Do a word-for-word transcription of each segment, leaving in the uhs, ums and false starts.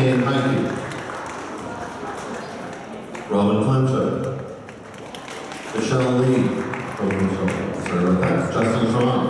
Kane Heike, Robin Clinton, Michelle Lee, oh, Michelle, sorry about that, Justin Sean.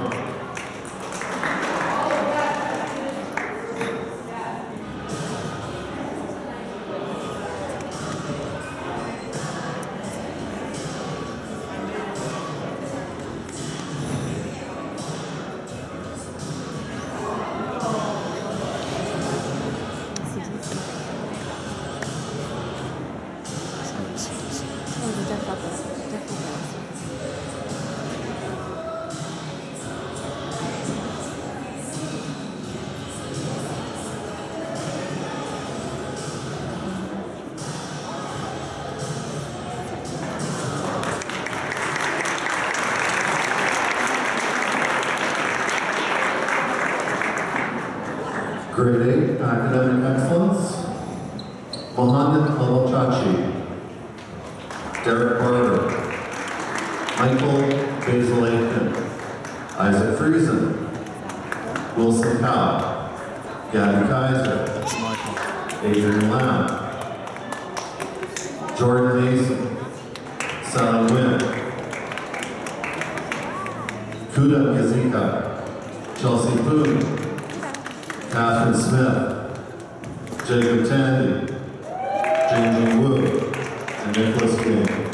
Grade eight, Academic Excellence, Mohammed Al-Chachi, Derek Barber, Michael Basil Aiken, Isaac Friesen, Wilson Cow, Gabby Kaiser, Adrian Lamb, Jordan Mason, Sally Wynn, Kuda Yazika, Chelsea Poon, Catherine Smith, Jacob Tandy, JingJing Wu, and Nicholas King.